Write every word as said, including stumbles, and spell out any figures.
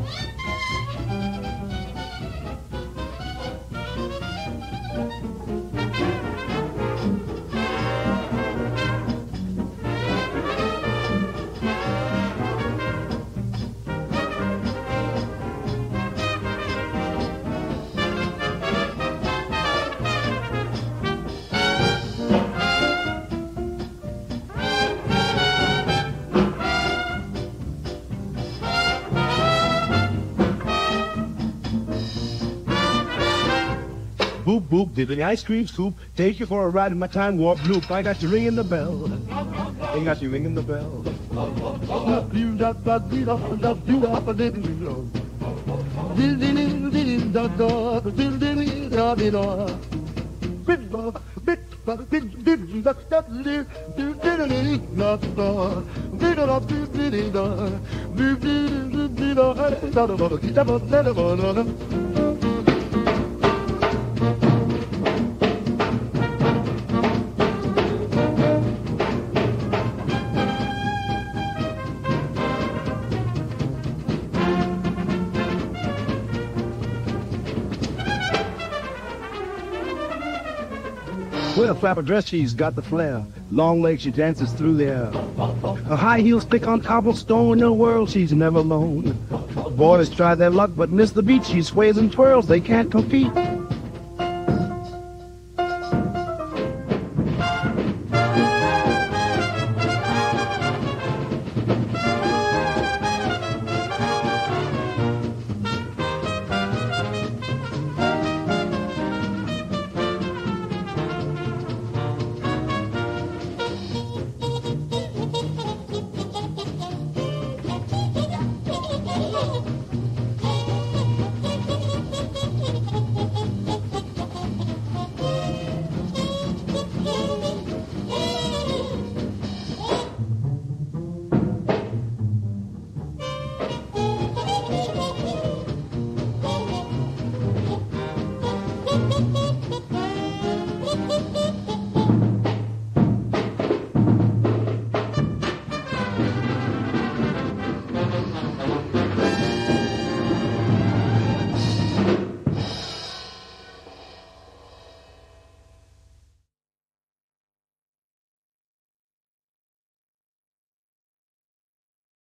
Boop, boop, diddly ice cream scoop. Take you for a ride in my time warp loop. I got you ringing the bell. I got you ringing the bell. With a flapper dress, she's got the flair. Long legs, she dances through the air. Her high heels stick on cobblestone. In her world, she's never alone. Boys try their luck, but miss the beat. She sways and twirls, they can't compete.